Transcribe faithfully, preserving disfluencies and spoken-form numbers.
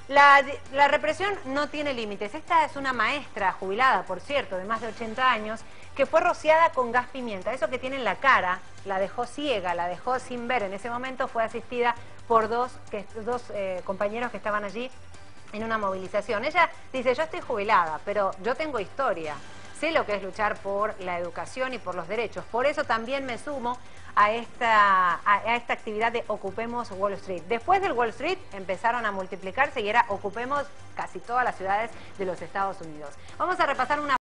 La, la represión no tiene límites. Esta es una maestra jubilada, por cierto, de más de ochenta años, que fue rociada con gas pimienta. Eso que tiene en la cara la dejó ciega, la dejó sin ver. En ese momento fue asistida por dos, que, dos eh, compañeros que estaban allí en una movilización. Ella dice, yo estoy jubilada, pero yo tengo historia. Sé lo que es luchar por la educación y por los derechos. Por eso también me sumo a esta, a, a esta actividad de Ocupemos Wall Street. Después del Wall Street empezaron a multiplicarse y era Ocupemos casi todas las ciudades de los Estados Unidos. Vamos a repasar una